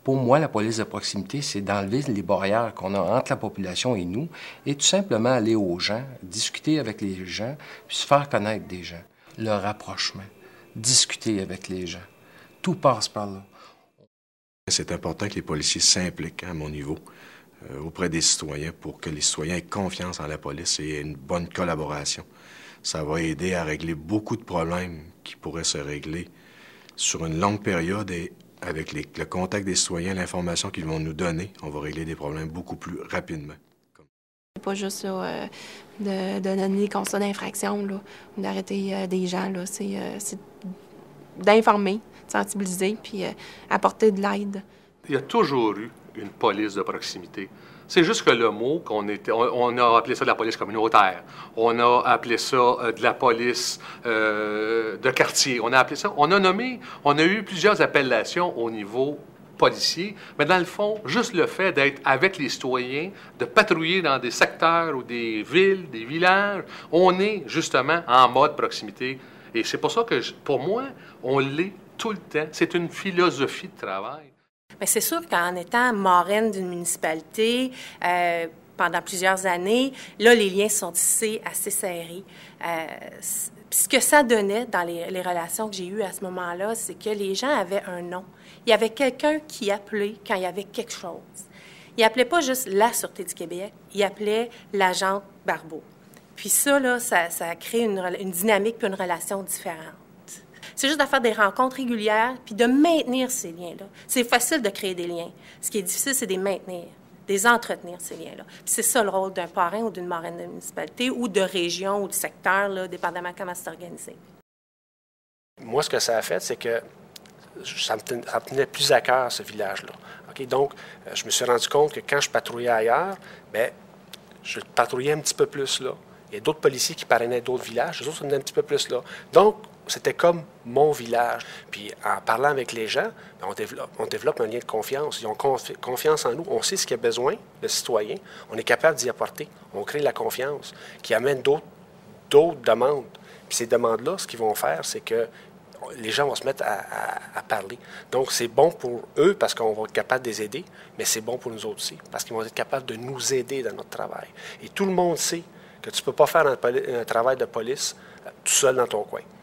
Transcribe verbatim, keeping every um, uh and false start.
Pour moi, la police de proximité, c'est d'enlever les barrières qu'on a entre la population et nous et tout simplement aller aux gens, discuter avec les gens, puis se faire connaître des gens. Le rapprochement, discuter avec les gens. Tout passe par là. C'est important que les policiers s'impliquent à mon niveau euh, auprès des citoyens pour que les citoyens aient confiance en la police et aient une bonne collaboration. Ça va aider à régler beaucoup de problèmes qui pourraient se régler sur une longue période et avec les, le contact des citoyens, l'information qu'ils vont nous donner, on va régler des problèmes beaucoup plus rapidement. C'est pas juste là, euh, de, de donner des constats d'infraction, là, ou d'arrêter euh, des gens. Là. C'est, euh, c'est d'informer, de sensibiliser, puis euh, apporter de l'aide. Il y a toujours eu une police de proximité. C'est juste que le mot qu'on était, on, on a appelé ça de la police communautaire, on a appelé ça euh, de la police euh, de quartier, on a appelé ça, on a nommé, on a eu plusieurs appellations au niveau policier, mais dans le fond, juste le fait d'être avec les citoyens, de patrouiller dans des secteurs ou des villes, des villages, on est justement en mode proximité. Et c'est pour ça que, je, pour moi, on l'est tout le temps. C'est une philosophie de travail. Bien, c'est sûr qu'en étant marraine d'une municipalité euh, pendant plusieurs années, là, les liens sont tissés assez serrés. Euh, puis ce que ça donnait dans les, les relations que j'ai eues à ce moment-là, c'est que les gens avaient un nom. Il y avait quelqu'un qui appelait quand il y avait quelque chose. Il appelait pas juste la Sûreté du Québec, il appelait l'agent Barbeau. Puis ça, là, ça, ça crée une, une dynamique puis une relation différente. C'est juste de faire des rencontres régulières puis de maintenir ces liens-là. C'est facile de créer des liens. Ce qui est difficile, c'est de les maintenir, de les entretenir, ces liens-là. Puis c'est ça le rôle d'un parrain ou d'une marraine de municipalité ou de région ou de secteur, là, dépendamment comment c'est organisé. Moi, ce que ça a fait, c'est que ça me, tenait, ça me tenait plus à cœur, ce village-là. Okay? Donc, je me suis rendu compte que quand je patrouillais ailleurs, bien, je patrouillais un petit peu plus là. Il y a d'autres policiers qui parrainaient d'autres villages, les autres venaient un petit peu plus là. Donc, c'était comme mon village. Puis, en parlant avec les gens, on développe, on développe un lien de confiance. Ils ont confi- confiance en nous. On sait ce qu'il y a besoin, le citoyen. On est capable d'y apporter. On crée la confiance qui amène d'autres, d'autres demandes. Puis, ces demandes-là, ce qu'ils vont faire, c'est que les gens vont se mettre à, à, à parler. Donc, c'est bon pour eux parce qu'on va être capable de les aider, mais c'est bon pour nous autres aussi parce qu'ils vont être capables de nous aider dans notre travail. Et tout le monde sait que tu ne peux pas faire un, poli- un travail de police euh, tout seul dans ton coin.